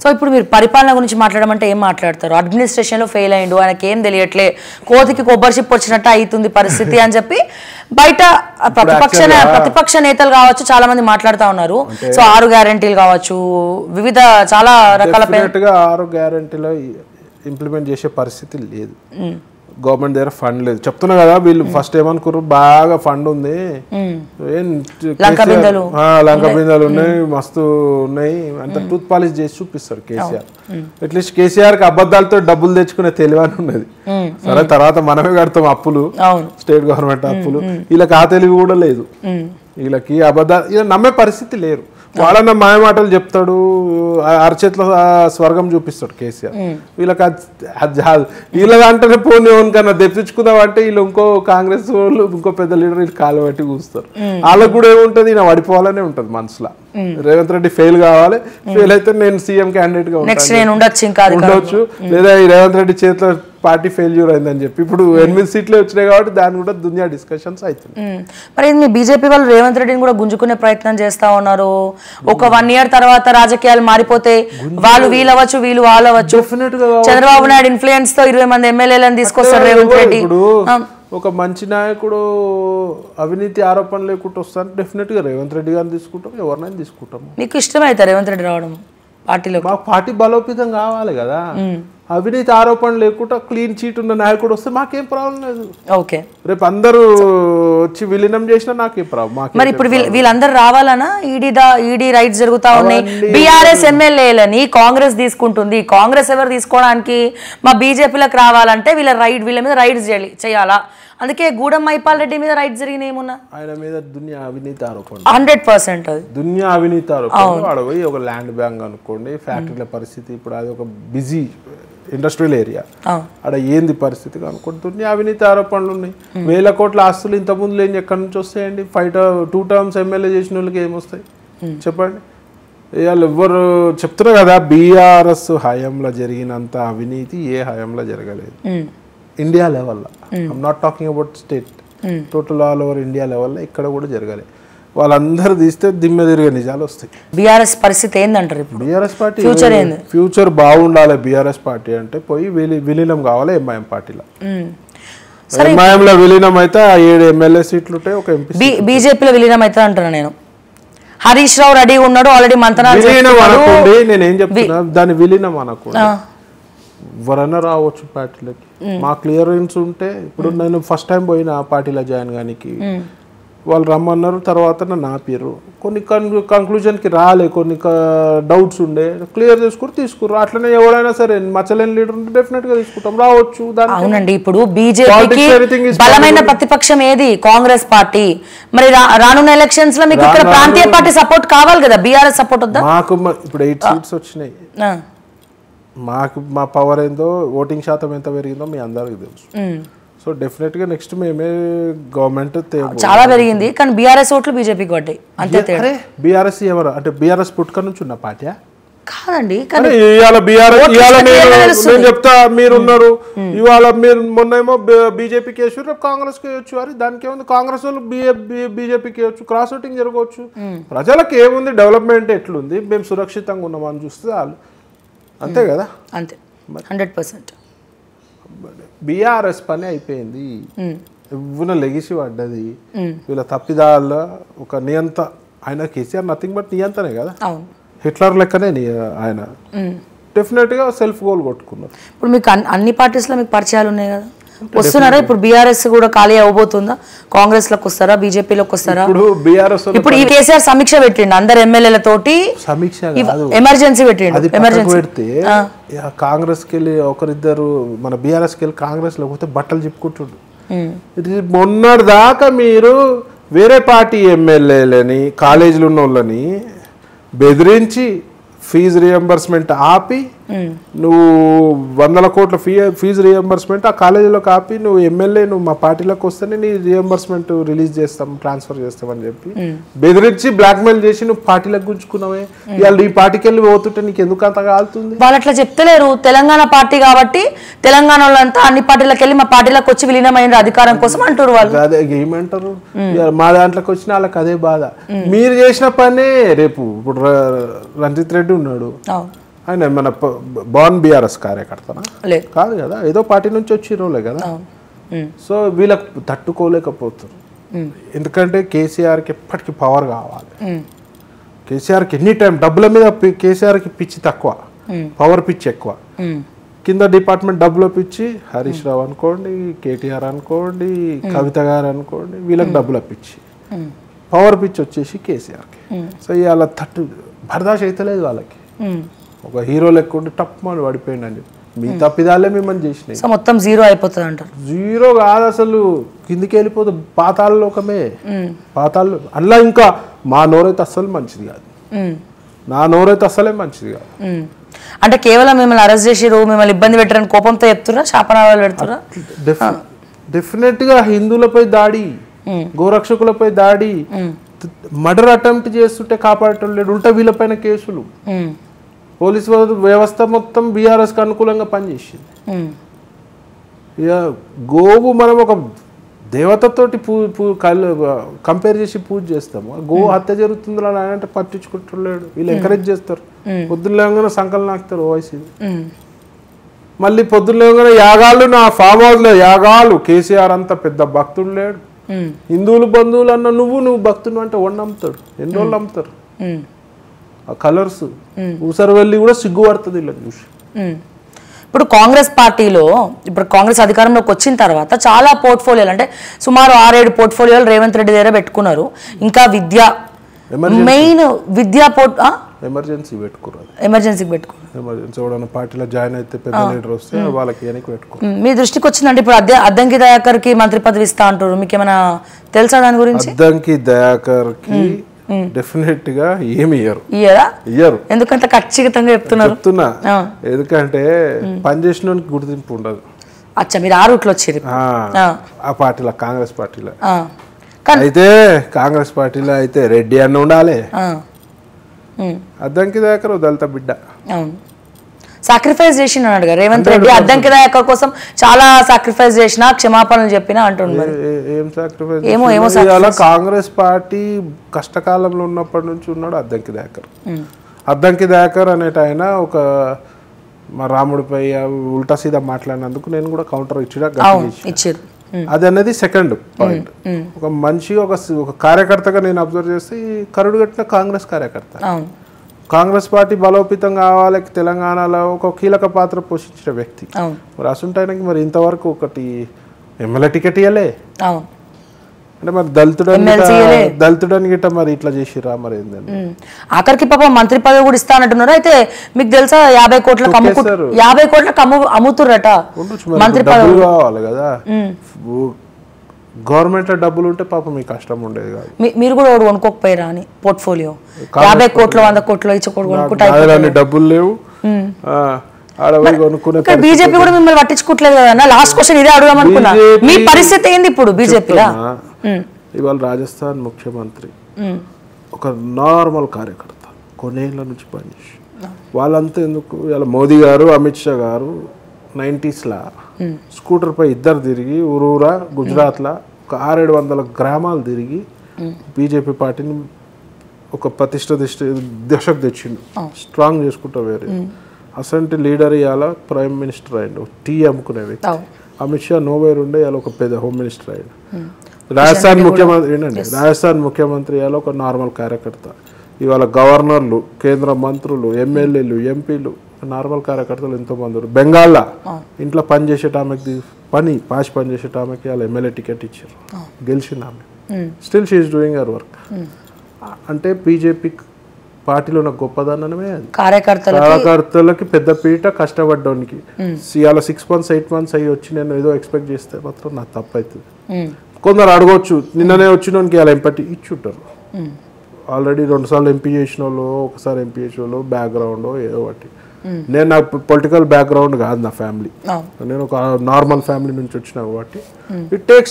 So ఇప్పుడు మీరు పరిపాలన గురించి మాట్లాడమంటే ఏం మాట్లాడతారు? అడ్మినిస్ట్రేషన్లో ఫెయిల్ అయ్యిండు, ఆయనకి ఏం తెలియట్లే, కోతికి కొబ్బరి చిప్పు వచ్చినట్టు అవుతుంది పరిస్థితి అని చెప్పి బయట ప్రతిపక్ష నేతలు కావచ్చు చాలా మంది మాట్లాడుతూ ఉన్నారు. సో 6 గ్యారెంటీలు కావచ్చు, వివిధ చాలా రకాల 6 గ్యారెంటీలో ఇంప్లిమెంట్ చేసే పరిస్థితి లేదు. గవర్నమెంట్ దగ్గర ఫండ్ లేదు. చెప్తున్నా కదా, వీళ్ళు ఫస్ట్ ఏమనుకున్నారు, బాగా ఫండ్ ఉంది, లంక బిందెలు ఉన్నాయి, మస్తు ఉన్నాయి, అంత టూత్ పాలిష్ చేసి చూపిస్తారు కేసీఆర్. అట్లీస్ట్ కేసీఆర్ కి అబద్ధాలతో డబ్బులు తెచ్చుకునే తెలివని ఉన్నది. సరే తర్వాత మనమే కడతాం అప్పులు, స్టేట్ గవర్నమెంట్ అప్పులు. వీళ్ళకి ఆ తెలివి కూడా లేదు. వీళ్ళకి అబద్ధాలు ఇలా నమ్మే పరిస్థితి లేరు. వాళ్ళన్న మాయ మాటలు చెప్తాడు, అరచేతిలో స్వర్గం చూపిస్తాడు కేసీఆర్. వీళ్ళకి వీళ్ళ అంటేనే పోనీ కన్నా తెప్పించుకుందాం అంటే వీళ్ళు ఇంకో కాంగ్రెస్ వాళ్ళు ఇంకో పెద్ద లీడర్ వీళ్ళు కాలు పట్టి కూస్తారు. వాళ్ళకు కూడా ఏముంటది, ఈయన పడిపోవాలనే ఉంటది మనసులో. రేవంత్ రెడ్డి ఫెయిల్ కావాలి, ఫెయిల్ అయితే నేను సీఎం క్యాండిడేట్ గా ఉండొచ్చు, లేదా ఈ రేవంత్ రెడ్డి చేతిలో పార్టీ ఫెయిల్యూర్ అయిందని చెప్పి. ఇప్పుడు 8 సీట్లే వచ్చినాయి కాబట్టి దాని కూడా దునియా డిస్కషన్స్ అవుతుంది. మరి మీ బీజేపీ వాళ్ళు రేవంత్ రెడ్డిని కూడా గుంజుకునే ప్రయత్నం చేస్తా ఉన్నారు. ఒక 1 year తర్వాత రాజకీయాలు మారిపోతే వాళ్ళు వీళ్ళవచ్చు, వీళ్ళు వాళ్ళవచ్చు. చంద్రబాబు నాయుడు ఇన్ఫ్లుయెన్స్ తో 20 మంది ఎమ్మెల్యేలను తీసుకొస్తారు రేవంత్ రెడ్డి. ఒక మంచి నాయకుడు అవినీతి ఆరోపణలు లేకుండా వస్తాను, డెఫినెట్ గా రేవంత్ రెడ్డి గారిని తీసుకుంటాం, ఎవరినైనా తీసుకుంటాం. మీకు ఇష్టమైతే రేవంత్ రెడ్డి రావడం పార్టీలో? మాకు పార్టీ బలోపేతం కావాలి కదా. అవినీతి ఆరోపణలు లేకుండా క్లీన్ చీట్ ఉన్న నాయకుడు వస్తే మాకేం ప్రాబ్లం లేదు. ఓకే, రేపు అందరూ వచ్చి విలీనం చేసినా నాకేం ప్రాబ్లం. మరి ఇప్పుడు వీళ్ళందరూ రావాలనా? ఈడీ రైట్స్ జరుగుతా ఉన్నాయి. బీఆర్ఎస్ ఎమ్మెల్యేలని కాంగ్రెస్ తీసుకుంటుంది. కాంగ్రెస్ ఎవరు తీసుకోవడానికి? మా బీజేపీలకు రావాలంటే వీళ్ళ మీద రైట్స్ చేయాలా? అందుకే గూడెం మైపాల్ రెడ్డి మీద రైట్స్ జరిగినాయి ఏమున్నా, ఆయన మీద దునియా అవినీతి ఆరోపణ 100%. అది దునియా అవినీతి ఆరోపణ. వాడు పోయి ఒక ల్యాండ్ బ్యాంక్ అనుకోండి, ఫ్యాక్టరీల పరిస్థితి, ఇప్పుడు అది ఒక బిజీ ఇండస్ట్రియల్ ఏరియా, అక్కడ ఏంది పరిస్థితి అనుకోండి, దునియా అవినీతి ఆరోపణలు ఉన్నాయి. 1000 కోట్ల ఆస్తులు ఇంతకుముందు లేని ఎక్కడి నుంచి వస్తాయండి? 2 terms ఎమ్మెల్యే చేసిన వాళ్ళకి ఏమొస్తాయి చెప్పండి? వాళ్ళు ఎవ్వరు చెప్తున్నారు కదా, బీఆర్ఎస్ హయాంలో జరిగినంత అవినీతి ఏ హయాంలో జరగలేదు ఇండియా లెవెల్లో. I'm not talking about state, total all over India లెవెల్లో ఇక్కడ కూడా జరగలేదు. వాళ్ళందరూ తీస్తే దిమ్మె తిరిగే నిజాలు వస్తాయి. బీఆర్ఎస్ పరిస్థితి ఏందంటారు? బీఆర్ఎస్ పార్టీ ఫ్యూచర్ బాగుండాలి. బీఆర్ఎస్ పార్టీ అంటే పోయి విలీనం కావాలి ఎంఐఎం పార్టీలో. ఎంఐఎంలో విలీనం అయితే 7 ఎమ్మెల్యే సీట్లు ఉంటాయి, ఒక ఎంపీ. బీజేపీలో విలీనం అయితే అంటున్నా నేను. హరీష్ రావు రెడీ ఉన్నాడు ఆల్రెడీ. మంత్రాలు అనుకోండి, నేనేం చెప్తున్నా, దాన్ని విలీనం అనుకోండి, ఎవరైనా రావచ్చు పార్టీలకి. మా క్లియరెన్స్ ఉంటే, ఇప్పుడు నేను ఫస్ట్ టైం పోయిన ఆ పార్టీలో జాయిన్ కానికి, వాళ్ళు రమ్మన్నారు, తర్వాత నన్ను ఆపారు. కొన్ని కంక్లూజన్కి రాలే, కొన్ని డౌట్స్ ఉండే, క్లియర్ చేసుకుని తీసుకురు. అట్లనే ఎవరైనా సరే మచ్చలేని లీడర్ ఉంటే డెఫినెట్ గా తీసుకుంటాం, రావచ్చు. అవునండి, ఇప్పుడు బీజేపీకి బలమైన ప్రతిపక్షం ఏది? కాంగ్రెస్ పార్టీ. మరి రానున్న ఎలక్షన్స్ లో మీకు ఇక్కడ ప్రాంతీయ పార్టీ సపోర్ట్ కావాలి కదా, బీఆర్ఎస్ సపోర్ట్ వద్దా? మాకు ఇప్పుడు 8 సీట్స్ వచ్చినాయి. మాకు మా పవర్ ఏందో, ఓటింగ్ శాతం ఎంత పెరిగిందో మీ అందరికి తెలుసు. సో డెఫినెట్ గా నెక్స్ట్ మేమే గవర్నమెంట్ చాలా పెరిగింది, కానీ బీఆర్ఎస్ ఓట్లు బీజేపీకి పడ్డాయి అంతే. బీఆర్ఎస్ ఎవరు అంటే బీఆర్ఎస్ పుట్టుక నుంచి ఉన్న పార్టీ కాదండి. నేను చెప్తా, మీరున్నారు ఇవాళ, మీరు మొన్నేమో బీజేపీకి వేయచ్చు, రేపు కాంగ్రెస్ కి వేయచ్చు. అది దానికి ఏముంది? కాంగ్రెస్ వాళ్ళు బీజేపీకి వేయచ్చు, క్రాస్ ఓటింగ్ జరగవచ్చు. ప్రజలకు ఏముంది, డెవలప్మెంట్ ఎట్లుంది, మేము సురక్షితంగా ఉన్నామని చూస్తే వాళ్ళు అంతే కదా. అంతే 100%. బీఆర్ఎస్ పని అయిపోయింది, ఎవరు లెగిసి పడ్డది. వీళ్ళ తప్పిదాల ఒక నియంత, ఆయన కేసీఆర్ నథింగ్ బట్ నియంతనే కదా, హిట్లర్ లెక్కనే ఆయన. డెఫినెట్ గా సెల్ఫ్ గోల్ కొట్టుకున్నారు. ఇప్పుడు మీకు అన్ని పార్టీస్ లో మీకు పరిచయాలు ఉన్నాయి కదా, వస్తున్నారా? ఇప్పుడు బీఆర్ఎస్ కూడా ఖాళీ అవ్వబోతుందా? కాంగ్రెస్ లోకి వస్తారా, బీజేపీలోకి వస్తారా? ఇప్పుడు ఈ కేసీఆర్ సమీక్ష పెట్టిండు అందరు ఎమ్మెల్యేలతోటి, సమీక్ష ఎమర్జెన్సీ పెట్టిండు. ఎమర్జెన్సీ పెడితే కాంగ్రెస్ కి వెళ్ళి ఒకరిద్దరు, మన బీఆర్ఎస్ కి వెళ్ళి కాంగ్రెస్ లో పోతే బట్టలు చెప్పుకుంటుండు. మొన్నటి దాకా మీరు వేరే పార్టీ ఎమ్మెల్యేలని, కాలేజీలు ఉన్న వాళ్ళని బెదిరించి ఫీజు రియంబర్స్మెంట్ ఆపి, నువ్వు 100 కోట్ల ఫీజు రియంబర్స్మెంట్ ఆ కాలేజీలో ఆపి, నువ్వు ఎమ్మెల్యే, నువ్వు మా పార్టీలోకి వస్తేనే నీ రియంబర్స్మెంట్ రిలీజ్ చేస్తాం, ట్రాన్స్ఫర్ చేస్తామని చెప్పి బెదిరించి బ్లాక్మెయిల్ చేసి నువ్వు పార్టీలకు గుంజుకున్నావే. ఇవాళ ఈ పార్టీకి వెళ్ళి పోతుంటే నీకు ఎందుకు అంత కాలుతుంది? వాళ్ళు అట్లా చెప్తలేరు. తెలంగాణ పార్టీ కాబట్టి తెలంగాణ వాళ్ళంతా అన్ని పార్టీలకు వెళ్ళి మా పార్టీలకు వచ్చి విలీనమైన అధికారం కోసం అంటారు వాళ్ళు. అదే ఏమంటారు, మా దాంట్లోకి వచ్చిన వాళ్ళకి అదే బాధ. మీరు చేసిన పనే రేపు, ఇప్పుడు రంజిత్ రెడ్డి ఉన్నాడు, ఆయన మన బాన్ బీఆర్ఎస్ కార్యకర్తనా లేదు కాదు కదా, ఏదో పార్టీ నుంచి వచ్చిరోలే కదా. సో వీళ్ళకి తట్టుకోలేకపోతారు. ఎందుకంటే కేసీఆర్కి ఎప్పటికీ పవర్ కావాలి. కేసీఆర్కి ఎనీ టైం డబ్బుల మీద కేసీఆర్కి పిచ్చి తక్కువ, పవర్ పిచ్చి ఎక్కువ. కింద డిపార్ట్మెంట్ డబ్బుల పిచ్చి హరీష్ రావు అనుకోండి, కేటీఆర్ అనుకోండి, కవిత గారు అనుకోండి, వీళ్ళకి డబ్బుల పిచ్చి, పవర్ పిచ్చి వచ్చేసి కేసీఆర్కి. సో ఇవాళ బర్దాష్ అయితే లేదు వాళ్ళకి. ఒక హీరో లెక్క ఉండి టప్ అని పడిపోయిందండి. మీ తప్పిదాలే మిమ్మల్ని చేసినాయి. సో మొత్తం జీరో అయిపోతుంది అంటారు. జీరో కాదు అసలు, కిందికి వెళ్ళిపోతుంది పాతాళ లోకమే. పాతాళ అందులో ఇంకా మా నోరైతే అస్సలు మంచిది కాదు, నా నోరైతే అస్సలే మంచిది కాదు. అంటే కేవలం మిమ్మల్ని అరెస్ట్ చేసిరు, మిమ్మల్ని ఇబ్బంది పెట్టారని కోపంతో చెప్తురా, శాపనాలు పెడుతురా? డెఫినెట్ గా హిందువులపై దాడి, గోరక్షకులపై దాడి, మర్డర్ అటెంప్ట్ చేస్తుంటే కాపాడటం లేదు, ఉల్టా వీళ్ళపైన కేసులు. పోలీసు వ్యవస్థ మొత్తం బీఆర్ఎస్కి అనుకూలంగా పనిచేసింది. ఇక గోవు మనం ఒక దేవతతోటి కంపేర్ చేసి పూజ చేస్తాము. గో హత్య జరుగుతుంది అని అంటే పట్టించుకుంటలేడు. వీళ్ళు ఎంకరేజ్ చేస్తారు. పొద్దున్న లేవగానే సంకలనం ఆకుతారు ఓవైసీ. మళ్ళీ పొద్దున్న లేవగానే యాగాలు, నా ఫామ్ హౌస్లో యాగాలు. కేసీఆర్ అంత పెద్ద భక్తుడు లేడు. హిందువులు బంధువులు అన్న నువ్వు భక్తుడు అంటే అమ్ముతాడు. ఎన్ని రోజులు అమ్ముతారు? ఆ కలర్స్ ఊసరు వెళ్ళి కూడా సిగ్గుపడుతుంది ఇలా చూసి. ఇప్పుడు కాంగ్రెస్ పార్టీలో ఇప్పుడు కాంగ్రెస్ అధికారంలోకి వచ్చిన తర్వాత చాలా పోర్ట్ఫోలియోలు, అంటే సుమారు 6-7 పోర్ట్ఫోలియోలు రేవంత్ రెడ్డి దగ్గర పెట్టుకున్నారు. ఇంకా విద్య, మెయిన్ విద్యా ఎమర్జెన్సీకి పెట్టుకున్నారు. ఎమర్జెన్సీ ఎవడన్నా పార్టీలో జాయిన్ అయితే పెద్ద లీడర్ వస్తే వాళ్ళకి వెనక్కి పెట్టుకున్నారు. మీ దృష్టికి వచ్చిందంటే ఇప్పుడు అద్దంకి దయాకర్కి మంత్రి పదవి ఇస్తా అంటారు, మీకు ఏమైనా తెలుసా దాని గురించి? అద్దంకి దయాకర్కి డెఫినెట్ గా ఏమి ఇయ్యరు. ఎందుకంటే ఖచ్చితంగా చెప్తున్నా, ఎందుకంటే పనిచేసిన గుర్తింపు ఉండదు. అచ్చా, మీరు ఆ రూట్లో వచ్చారు ఆ పార్టీలో, కాంగ్రెస్ పార్టీలో. అయితే కాంగ్రెస్ పార్టీలో అయితే రెడ్డి అన్న ఉండాలి. అద్దంకి దయాకర్ దళిత బిడ్డ, సాక్రిఫైస్ చేసిన అన్నాడు రేవంత్ రెడ్డి. అద్దంకి దయాకర్ కోసం చాలా సాక్రిఫైస్ చేసిన, క్షమాపణలు చెప్పినా అంటున్నారు. కాంగ్రెస్ పార్టీ కష్టకాలంలో ఉన్నప్పటి నుంచి ఉన్నాడు అద్దంకి దయాకర్. అద్దంకి దయాకర్ అనేట ఆయన ఒక మా రాముడిపై ఉల్టా సీదా మాట్లాడినందుకు నేను కూడా కౌంటర్ ఇచ్చారు. అది అనేది సెకండ్ పాయింట్. ఒక మనిషి, ఒక కార్యకర్తగా నేను అబ్జర్వ్ చేస్తే కరుడు కట్టిన కాంగ్రెస్ కార్యకర్త. కాంగ్రెస్ పార్టీ బలోపేతం కావాలి, తెలంగాణలో ఒక కీలక పాత్ర పోషించిన వ్యక్తి. మరి అసంటానికి మరి ఇంతవరకు ఒకటి ఎమ్మెల్యే టికెట్ ఇవ్వలే అంటే మరి దళితుడని గిట్ట మరి ఇట్లా చేసిరా మరి ఏంటంటే ఆఖరికి పాపం మంత్రి పదవి కూడా ఇస్తా అంటున్నారు. అయితే మీకు తెలుసా 50 కోట్లకు అమ్ముతుర్రట మంత్రి పదవి. కావాలి కదా, గవర్నమెంట్ డబ్బులు ఉంటే పాపం మీకు కష్టం ఉండేది కాదు. మీరు కూడా ఒకటి కొనుక్కోకపోయారా అని పోర్ట్ఫోలియో 50 కోట్లు 100 కోట్లు ఇచ్చి కొనుక్కుంటే డబ్బులు లేవు. బీజేపీ కూడా మిమ్మల్ని పట్టించుకోవట్లేదు కదా. లాస్ట్ క్వశ్చన్ ఇదే అడుగుదాం అనుకున్నా, మీ పరిస్థితి ఏంది ఇప్పుడు బీజేపీలో? ఇవాళ రాజస్థాన్ ముఖ్యమంత్రి ఒక నార్మల్ కార్యకర్త, కొన్నేళ్ల నుంచి పనిచేసి వాళ్ళంతా ఎందుకు ఇవాళ మోదీ గారు, అమిత్ షా గారు 90s స్కూటర్పై ఇద్దరు తిరిగి ఊరూరా గుజరాత్లో ఒక 600-700 గ్రామాలు తిరిగి బీజేపీ పార్టీని ఒక దశకు తెచ్చిండు, స్ట్రాంగ్ చేసుకుంటా. వేరే అసంటి లీడర్ ఇవాళ ప్రైమ్ మినిస్టర్ అయ్యిండు, టీ అమ్ముకునే వ్యక్తి. అమిత్ షా నోవేర్ ఉండే ఇవాళ ఒక పెద్ద హోమ్ మినిస్టర్ అయ్యాడు. రాజస్థాన్ ముఖ్యమంత్రి ఏంటండి, రాజస్థాన్ ముఖ్యమంత్రి ఇవాళ ఒక నార్మల్ కార్యకర్త. ఇవాళ గవర్నర్లు, కేంద్ర మంత్రులు, ఎమ్మెల్యేలు, ఎంపీలు నార్మల్ కార్యకర్తలు ఎంతోమంది. బెంగాల్లో ఇంట్లో పనిచేసేటామెకి పనిచేసేటామెకి వాళ్ళు ఎమ్మెల్యే టికెట్ ఇచ్చారు, గెలిచింది ఆమె. Still she is doing her work. అంటే బీజేపీ పార్టీలో ఉన్న గొప్పదనమే అది. కార్యకర్తలకి పెద్ద పీట, కష్టపడ్డానికి. ఇవాళ 6 months 8 months అయ్యి వచ్చి నేను ఏదో ఎక్స్పెక్ట్ చేస్తే మాత్రం నాకు తప్పు అవుతుంది. కొందరు అడగొచ్చు, నిన్ననే వచ్చినోనికి ఇలా ఎంపీ ఇచ్చుంటారు. ఆల్రెడీ 2 సార్లు ఎంపీ చేసిన వాళ్ళు, ఒకసారి ఎంపీ చేసిన వాళ్ళు, బ్యాక్గ్రౌండ్ ఏదో ఒకటి. నేను నాకు పొలిటికల్ బ్యాక్గ్రౌండ్ కాదు నా ఫ్యామిలీ, నేను ఒక నార్మల్ ఫ్యామిలీ నుంచి వచ్చినా కాబట్టి ఇట్ టేక్స్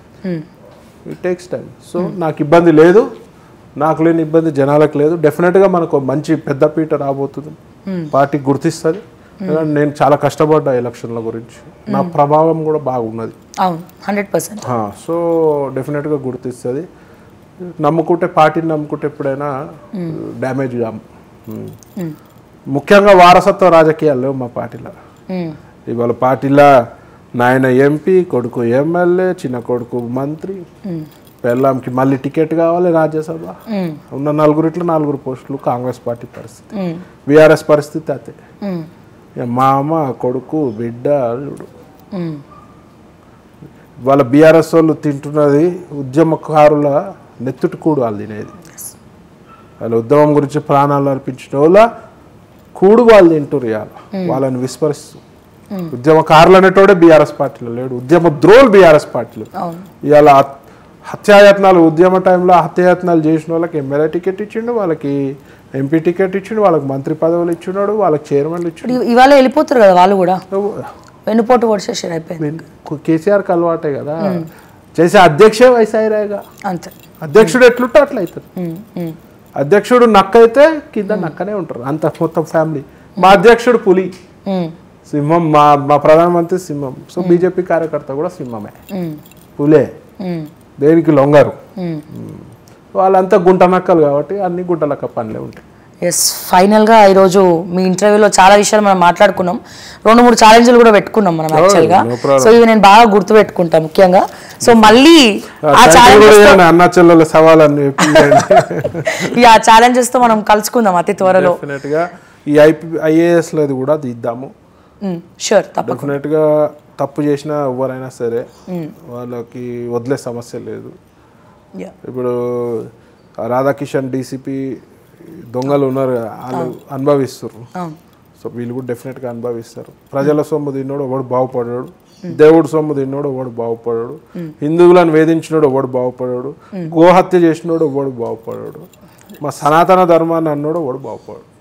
టైం. సో నాకు ఇబ్బంది లేదు, నాకు లేని ఇబ్బంది జనాలకు లేదు. డెఫినెట్గా మనకు మంచి పెద్ద పీట రాబోతుంది, పార్టీ గుర్తిస్తుంది. నేను చాలా కష్టపడ్డా ఎలక్షన్ల గురించి, నా ప్రభావం కూడా బాగున్నది. 100%. సో డెఫినెట్గా గుర్తిస్తుంది. నమ్ముకుంటే, పార్టీని నమ్ముకుంటే ఎప్పుడైనా డ్యామేజ్ కాము. ముఖ్యంగా వారసత్వ రాజకీయాలు లేవు మా పార్టీలో. ఇవాళ పార్టీలో నాయన ఎంపీ, కొడుకు ఎమ్మెల్యే, చిన్న కొడుకు మంత్రి, పెళ్ళాంకి మళ్ళీ టికెట్ కావాలి రాజ్యసభ. ఉన్న నలుగురిట్లో 4 పోస్టులు కాంగ్రెస్ పార్టీ పరిస్థితి. బీఆర్ఎస్ పరిస్థితి అదే. మామ, కొడుకు, బిడ్డ, అల్లుడు. వాళ్ళ బీఆర్ఎస్ వాళ్ళు తింటున్నది ఉద్యమకారుల నెత్తుటి కూడు వాళ్ళు తినేది. వాళ్ళ ఉద్యమం గురించి ప్రాణాలు అర్పించిన వాళ్ళ కూడు వాళ్ళు తింటురు. ఇవాళ వాళ్ళని విస్మరిస్తూ ఉద్యమకారులు అనేటోడే బీఆర్ఎస్ పార్టీలో లేడు. ఉద్యమ ద్రోహులు బీఆర్ఎస్ పార్టీలో. ఇవాళ హత్యాయత్నాలు, ఉద్యమ టైంలో హత్యాయత్నాలు చేసిన వాళ్ళకి ఎమ్మెల్యే టికెట్ ఇచ్చిండు, వాళ్ళకి ఎంపీ టికెట్ ఇచ్చిండు, వాళ్ళకి మంత్రి పదవులు ఇచ్చినాడు, వాళ్ళకి చైర్మన్లు ఇచ్చిండు. ఇవాళ వెళ్ళిపోతారు కదా వాళ్ళు కూడా, వెన్నుపోటు పొడిచేసారు అయిపోయింది. కేసీఆర్కి అలవాటే కదా చేసే అధ్యక్షే వైసాయిరాగా. అంతే, అధ్యక్షుడు ఎట్లుంటే అట్లా అవుతారు. అధ్యక్షుడు నక్క అయితే కింద నక్కనే ఉంటారు అంత మొత్తం ఫ్యామిలీ. మా అధ్యక్షుడు పులి, సింహం. మా ప్రధానమంత్రి సింహం. సో బీజేపీ కార్యకర్త కూడా సింహమే, పులే, దేనికి లొంగరు. వాళ్ళంతా గుంట నక్కలు కాబట్టి అన్ని గుంట నక్క పనులే ఉంటాయి. ఎస్, ఫైనల్గా ఈరోజు మీ ఇంటర్వ్యూలో చాలా విషయాలు మనం మాట్లాడుకున్నాం. 2-3 ఛాలెంజ్లు కూడా పెట్టుకున్నాం మనం యాక్చువల్గా. సో ఇవి నేను బాగా గుర్తు పెట్టుకుంటాను ముఖ్యంగా. సో మళ్ళీ ఆ ఛాలెంజెస్ తో మనం కలుసుకుందాం అతి త్వరలో. ఈ ఐఏఎస్ లో కూడా తీద్దాము. షూర్, డెఫినెట్గా తప్పు చేసిన ఎవరైనా సరే వాళ్ళకి వదిలే సమస్య లేదు. ఇప్పుడు రాధాకిషన్ డీసీపీ దొంగలు ఉన్నారు, వాళ్ళు అనుభవిస్తారు. సో వీళ్ళు కూడా డెఫినెట్గా అనుభవిస్తారు. ప్రజల సొమ్ము తిన్నోడు ఎవడు బాగుపడాడు, దేవుడు సొమ్ము తిన్నోడు ఎవడు బాగుపడాడు, హిందువులను వేధించినోడు ఎవడు బాగుపడాడు, గోహత్య చేసినోడు ఎవడు బాగుపడాడు, మా సనాతన ధర్మాన్ని అన్నోడు ఎవడు బాగుపడాడు.